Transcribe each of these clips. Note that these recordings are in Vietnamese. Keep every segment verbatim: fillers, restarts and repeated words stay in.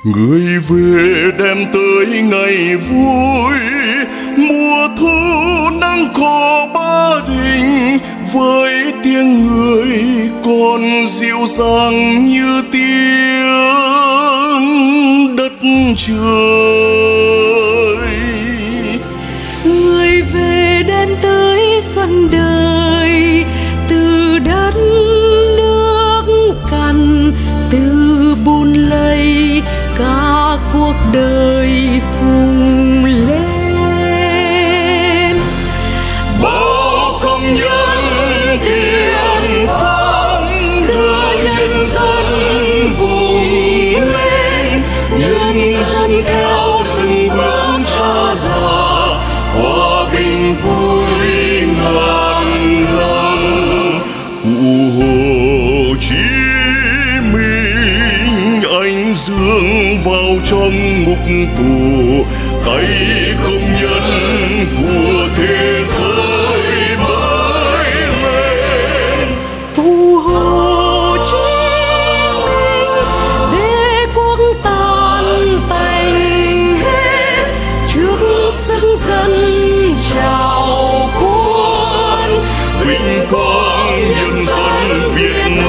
Người về đem tới ngày vui, mùa thu nắng khô Ba Đình, với tiếng người còn dịu dàng như tiếng đất trời. Người về đem tới xuân đời, từ đất nước cằn, từ bùn lầy cả cuộc đời phùng lên. Bao công nhân tiền phong đưa nhân dân vùng lên, nhân dân theo từng bước cha già, hòa bình vui ngàn năm. Cụ Hồ Chí Minh anh dương vào trong ngục tù, tay công nhân của thế giới mới lên. Cụ Hồ Chí Minh đế quốc tan tành hết, trước sức dân trào cuốn, Vinh quang nhân dân Việt Nam.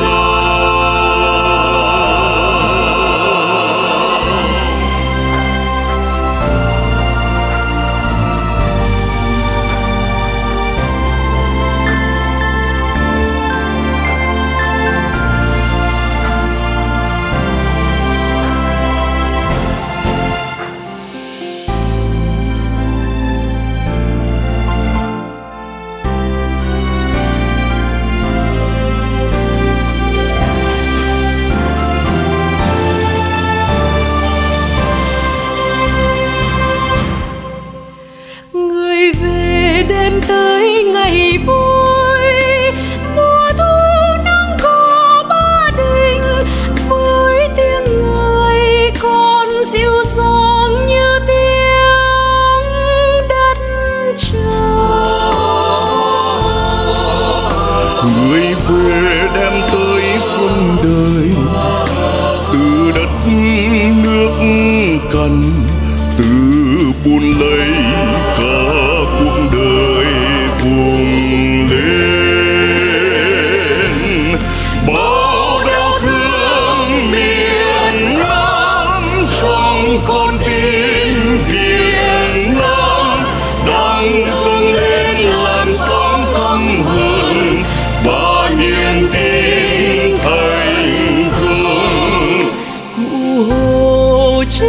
đem tới ngày vui, mùa thu nắng khô Ba Đình, với tiếng người còn dịu dàng như tiếng đất trời. Người về đem tới xuân đời, từ đất nước cằn, từ bùn lầy cả cuộc đời vùng lên. Bao đau thương miền Nam trong con tim Việt Nam đang dâng lên làn sóng tâm hồn và niềm tin thành công. Cụ Hồ Chí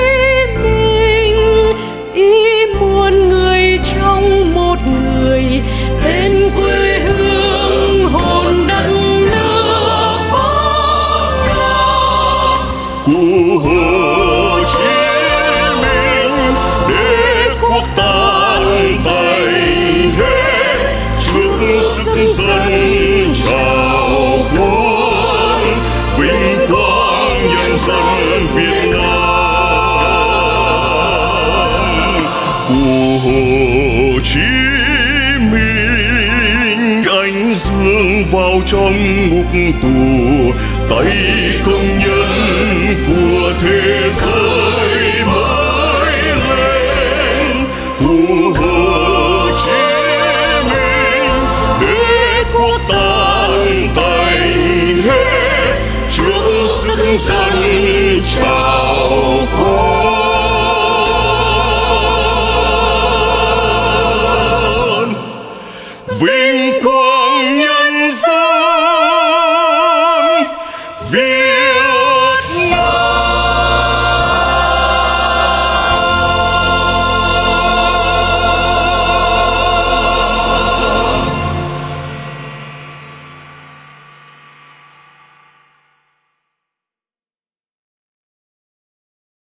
tên quê hương hồn đất nước Bắc Nam. Cụ Hồ Chí Minh đế quốc tan tành hết, trước sức dân trào cuốn, vinh quang nhân dân Việt Nam. Cụ Hồ Chí anh dương vào trong ngục tù, tay công nhân của thế giới mới lên. Cụ Hồ Chí Minh đế quốc tan tành hết, trước sức dân trào cuốn.